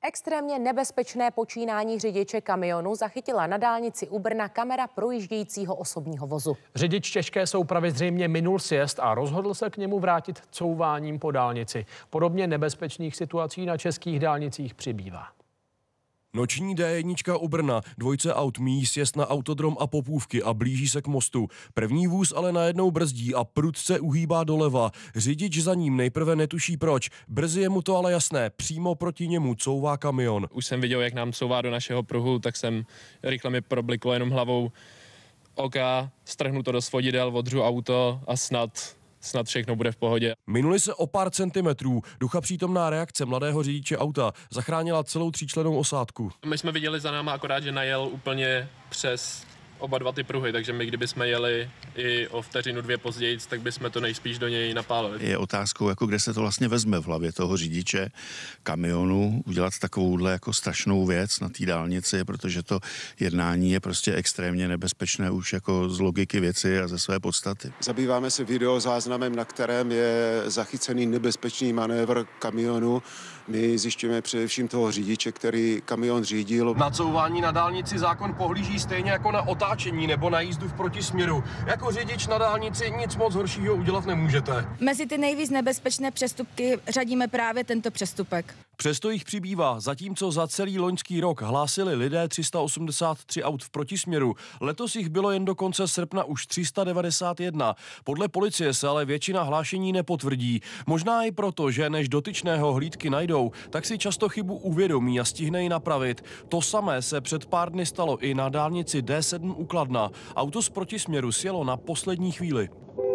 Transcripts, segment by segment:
Extrémně nebezpečné počínání řidiče kamionu zachytila na dálnici u Brna kamera projíždějícího osobního vozu. Řidič těžké soupravy zřejmě minul sjezd a rozhodl se k němu vrátit couváním po dálnici. Podobně nebezpečných situací na českých dálnicích přibývá. Noční D1 u Brna. Dvojce aut míjí sjezd na autodrom a Popůvky a blíží se k mostu. První vůz ale najednou brzdí a prudce uhýbá doleva. Řidič za ním nejprve netuší proč. Brzy je mu to ale jasné. Přímo proti němu couvá kamion. Už jsem viděl, jak nám couvá do našeho pruhu, tak jsem rychle mi probliklo jenom hlavou oka, strhnu to do svodidel, odřu auto a snad všechno bude v pohodě. Minuli se o pár centimetrů. Ducha přítomná reakce mladého řidiče auta zachránila celou tříčlennou osádku. My jsme viděli za náma akorát, že najel úplně přes oba dva ty pruhy, takže my kdybychom jeli i o vteřinu, dvě později, tak bychom to nejspíš do něj napálili. Je otázkou, jako kde se to vlastně vezme v hlavě toho řidiče kamionu udělat takovouhle jako strašnou věc na té dálnici, protože to jednání je prostě extrémně nebezpečné už jako z logiky věci a ze své podstaty. Zabýváme se videozáznamem, na kterém je zachycený nebezpečný manévr kamionu. My zjišťujeme především toho řidiče, který kamion řídil. Na couvání na dálnici zákon pohlíží stejně jako na otáčení nebo na jízdu v protisměru. Jako řidič na dálnici nic moc horšího udělat nemůžete. Mezi ty nejvíc nebezpečné přestupky řadíme právě tento přestupek. Přesto jich přibývá, zatímco za celý loňský rok hlásili lidé 383 aut v protisměru. Letos jich bylo jen do konce srpna už 391. Podle policie se ale většina hlášení nepotvrdí. Možná i proto, že než dotyčného hlídky najdou, tak si často chybu uvědomí a stihne ji napravit. To samé se před pár dny stalo i na dálnici D7 u Kladna. Auto z protisměru sjelo na poslední chvíli.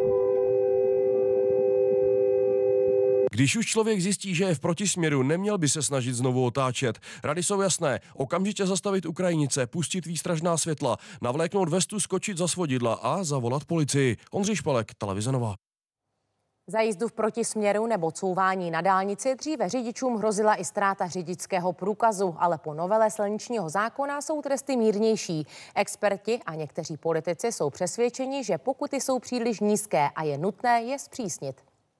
Když už člověk zjistí, že je v protisměru, neměl by se snažit znovu otáčet. Rady jsou jasné. Okamžitě zastavit u krajnice, pustit výstražná světla, navléknout vestu, skočit za svodidla a zavolat policii. Ondřej Špalek, Televize Nova. Za jízdu v protisměru nebo couvání na dálnici dříve řidičům hrozila i ztráta řidičského průkazu, ale po novele silničního zákona jsou tresty mírnější. Experti a někteří politici jsou přesvědčeni, že pokuty jsou příliš nízké a je nutné je zpřísnit.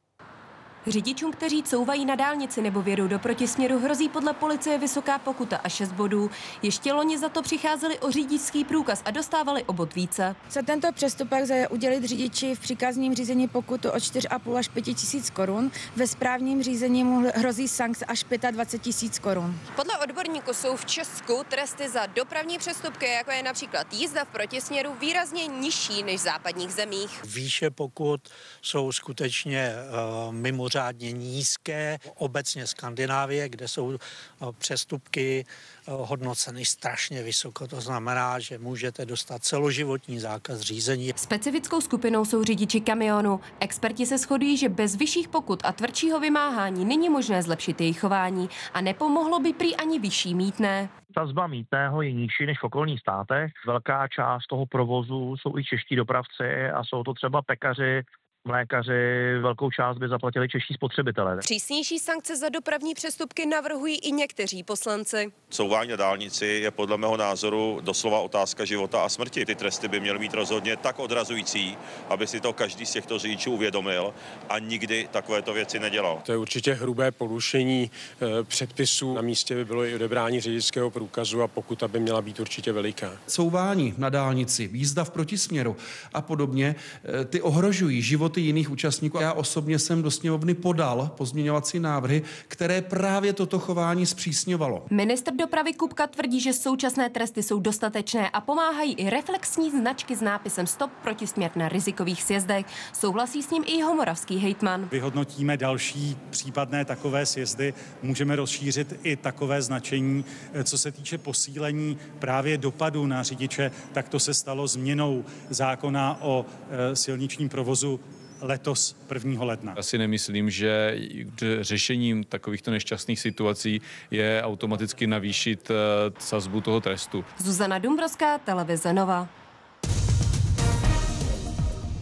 Řidičům, kteří couvají na dálnici nebo vědou do protisměru, hrozí podle policie vysoká pokuta a 6 bodů. Ještě loni za to přicházeli o řidičský průkaz a dostávali o bod více. Za tento přestupek lze udělit řidiči v příkazním řízení pokutu od 4,5 až 5 tisíc korun. Ve správním řízení mu hrozí sankce až 25 tisíc korun. Podle odborníků jsou v Česku tresty za dopravní přestupky, jako je například jízda v protisměru, výrazně nižší než v západních zemích. Výše pokut jsou skutečně mimořádně nízké. Obecně Skandinávie, kde jsou přestupky hodnoceny strašně vysoko. To znamená, že můžete dostat celoživotní zákaz řízení. Specifickou skupinou jsou řidiči kamionu. Experti se shodují, že bez vyšších pokut a tvrdšího vymáhání není možné zlepšit jejich chování a nepomohlo by prý ani vyšší mýtné. Sazba mýtného je nižší než v okolních státech. Velká část toho provozu jsou i čeští dopravci a jsou to třeba pekaři, mlékaři, velkou část by zaplatili čeští spotřebitelé. Přísnější sankce za dopravní přestupky navrhují i někteří poslanci. Couvání na dálnici je podle mého názoru doslova otázka života a smrti. Ty tresty by měly být rozhodně tak odrazující, aby si to každý z těchto řidičů uvědomil a nikdy takovéto věci nedělal. To je určitě hrubé porušení předpisů. Na místě by bylo i odebrání řidičského průkazu a pokuta by měla být určitě veliká. Couvání na dálnici, jízda v protisměru a podobně, ty ohrožují životy jiných účastníků. Já osobně jsem do sněmovny podal pozměňovací návrhy, které právě toto chování zpřísňovalo. Ministr dopravy Kupka tvrdí, že současné tresty jsou dostatečné a pomáhají i reflexní značky s nápisem Stop protisměr na rizikových sjezdech. Souhlasí s ním i jihomoravský hejtman. Vyhodnotíme další případné takové sjezdy, můžeme rozšířit i takové značení. Co se týče posílení právě dopadu na řidiče, tak to se stalo změnou zákona o silničním provozu letos 1. ledna. Asi nemyslím, že řešením takovýchto nešťastných situací je automaticky navýšit sazbu toho trestu. Zuzana Dumbrovská, Televize Nova.